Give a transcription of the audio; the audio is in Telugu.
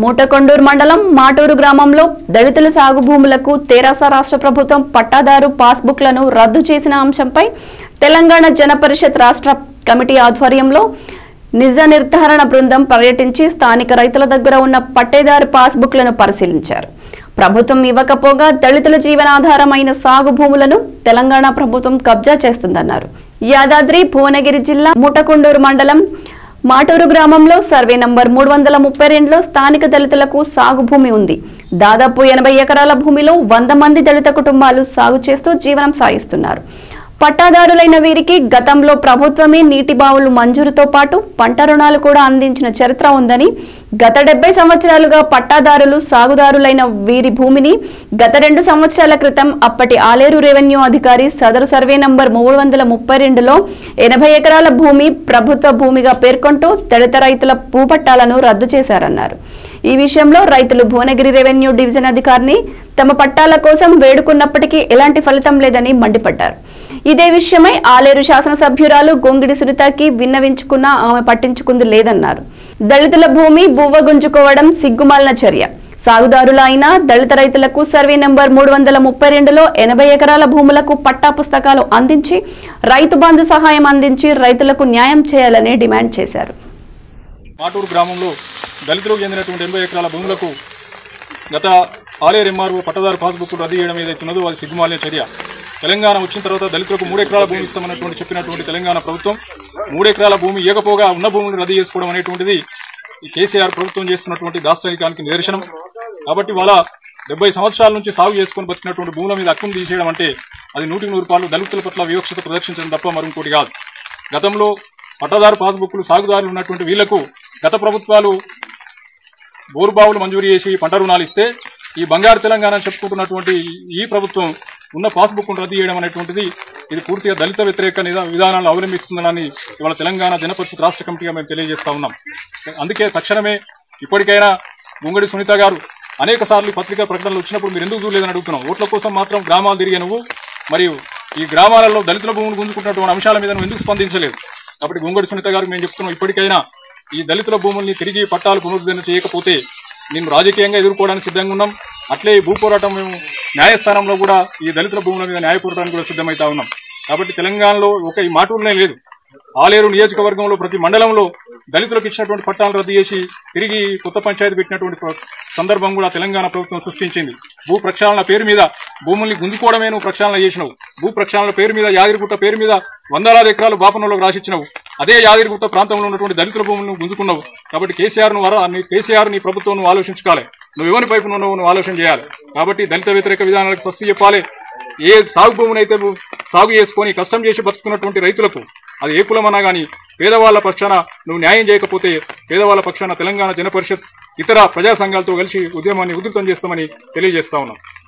మూటకొండూరు మండలం మాటూరు గ్రామంలో దళితుల సాగు భూములకు తెరాస రాష్ట్ర ప్రభుత్వం పట్టాదారు పాస్బుక్లను రద్దు చేసిన అంశంపై తెలంగాణ జన పరిషత్ రాష్ట్ర కమిటీ ఆధ్వర్యంలో నిజ నిర్ధారణ బృందం పర్యటించి స్థానిక రైతుల దగ్గర ఉన్న పట్టేదారు పాస్బుక్లను పరిశీలించారు. ప్రభుత్వం ఇవ్వకపోగా దళితుల జీవనాధారమైన సాగు భూములను తెలంగాణ ప్రభుత్వం కబ్జా చేస్తుందన్నారు. యాదాద్రి భువనగిరి జిల్లా మూటకొండూరు మండలం మాటూరు గ్రామంలో సర్వే నంబర్ 332లో స్థానిక దళితులకు సాగు భూమి ఉంది. దాదాపు 80 ఎకరాల భూమిలో 100 మంది దళిత కుటుంబాలు సాగు చేస్తూ జీవనం సాగిస్తున్నారు. పట్టాదారులైన వీరికి గతంలో ప్రభుత్వమే నీటి బావులు మంజూరుతో పాటు పంట రుణాలు కూడా అందించిన చరిత్ర ఉందని, గత 70 సంవత్సరాలుగా పట్టాదారులు సాగుదారులైన వీరి భూమిని గత 2 సంవత్సరాల క్రితం అప్పటి ఆలేరు రెవెన్యూ అధికారి సదరు సర్వే నంబర్ 332లో 80 ఎకరాల భూమి ప్రభుత్వ భూమిగా పేర్కొంటూ దళిత రైతుల భూపట్టాలను రద్దు చేశారన్నారు. ఈ విషయంలో రైతులు భువనగిరి రెవెన్యూ డివిజన్ అధికారిని తమ పట్టాల కోసం వేడుకున్నప్పటికీ ఎలాంటి ఫలితం లేదని మండిపడ్డారు. ఇదే విషయమై ఆలేరు శాసనసభ్యురాలు గొంగిడి సునీతకి విన్నవించుకున్నా ఆమె పట్టించుకుంది లేదన్నారు. దళితుల భూమి బువ్వగుంజుకోవడం సిగ్గుమాలిన చర్య. సాగుదారుల అయిన దళిత రైతులకు సర్వే నంబర్ 332లో 80 ఎకరాల భూములకు పట్టా పుస్తకాలు అందించి రైతు బంధు సహాయం అందించి రైతులకు న్యాయం చేయాలని డిమాండ్ చేశారు. మాటూరు గ్రామంలో దళితులకు చెందినటువంటి 80 ఎకరాల భూములకు గత ఆలేరు ఎంఆర్ఓ పట్టదారు పాస్బుక్ రద్దు చేయడం ఏదైతున్నదో అది సిగ్గుమాలిన చర్య. తెలంగాణ వచ్చిన తర్వాత దళితులకు 3 ఎకరాల భూమి ఇస్తామన్నటువంటి చెప్పినటువంటి తెలంగాణ ప్రభుత్వం 3 ఎకరాల భూమి ఇవ్వకపోగా ఉన్న భూములను రద్దు చేసుకోవడం అనేటువంటిది ఈ కేసీఆర్ ప్రభుత్వం చేస్తున్నటువంటి దాష్టానికానికి నిదర్శనం. కాబట్టి వాళ్ళ 70 సంవత్సరాల నుంచి సాగు చేసుకుని బతికినటువంటి భూముల మీద హక్కును తీసేయడం అంటే అది 100% దళితుల పట్ల వివక్షత ప్రదర్శించడం తప్ప మరొకటి కాదు. గతంలో పట్టదారు పాస్బుక్లు సాగుదారులు ఉన్నటువంటి వీళ్లకు గత ప్రభుత్వాలు బోరుబావులు మంజూరు చేసి పంట రుణాలు ఇస్తే ఈ బంగారు తెలంగాణ చెప్పుకుంటున్నటువంటి ఈ ప్రభుత్వం ఉన్న పాస్బుక్ను రద్దు చేయడం అనేటువంటిది ఇది పూర్తిగా దళిత వ్యతిరేక విధానాలను అవలంబిస్తుందని ఇవాళ తెలంగాణ జన పరిషత్ రాష్ట్ర కమిటీగా మేము తెలియజేస్తా ఉన్నాం. అందుకే తక్షణమే ఇప్పటికైనా గొంగిడి సునీత గారు అనేక సార్లు పత్రికా ప్రకటనలు వచ్చినప్పుడు మీరు ఎందుకు చూడలేదని అడుగుతున్నాం. ఓట్ల కోసం మాత్రం గ్రామాలు తిరిగే నువ్వు మరియు ఈ గ్రామాలలో దళితుల భూములు గుంజుకుంటున్నటువంటి అంశాల మీద నువ్వు ఎందుకు స్పందించలేదు. కాబట్టి గొంగిడి సునీత గారికి మేము చెప్తున్నాం, ఇప్పటికైనా ఈ దళితుల భూముల్ని తిరిగి పట్టాలు పునరుద్ధరణ చేయకపోతే నేను రాజకీయంగా ఎదుర్కోవడానికి సిద్ధంగా ఉన్నాం. అట్లే ఈ భూ పోరాటం మేము న్యాయస్థానంలో కూడా ఈ దళితుల భూముల మీద న్యాయ పోరాటానికి కూడా సిద్ధమవుతా ఉన్నాం. కాబట్టి తెలంగాణలో ఈ మాటూరునే లేదు, ఆలేరు నియోజకవర్గంలో ప్రతి మండలంలో దళితులకు ఇచ్చినటువంటి పట్టాలను రద్దు చేసి తిరిగి కొత్త పంచాయతీ పెట్టినటువంటి సందర్భం కూడా తెలంగాణ ప్రభుత్వం సృష్టించింది. భూ ప్రక్షాళన పేరు మీద భూముల్ని గుంజుకోవడమే నువ్వు ప్రక్షాళన చేసినావు. భూ ప్రక్షాళన పేరు మీద యాదగిరిగుట్ట పేరు మీద 100 ఎకరాలు బాపనోళ్ళకు రాసిచ్చినావు. అదే యాదగిరిగుట్ట ప్రాంతంలో ఉన్నటువంటి దళితుల భూములను గుంజుకున్నావు. కాబట్టి కేసీఆర్ నీ ప్రభుత్వం నువ్వు ఆలోచించుకోవాలి. నువ్వు ఎవరి వైపు నువ్వు ఆలోచన చేయాలి. కాబట్టి దళిత వ్యతిరేక విధానాలకు స్వస్తి చెప్పాలి. ఏ సాగు భూమునైతే సాగు చేసుకొని కష్టం చేసి బతుకున్నటువంటి రైతులకు అది ఏ కులమన్నా గానీ పేదవాళ్ల పక్షాన నువ్వు న్యాయం చేయకపోతే పేదవాళ్ల పక్షాన తెలంగాణ జన పరిషత్ ఇతర ప్రజా సంఘాలతో కలిసి ఉద్యమాన్ని ఉధృతం చేస్తామని తెలియజేస్తా ఉన్నాం.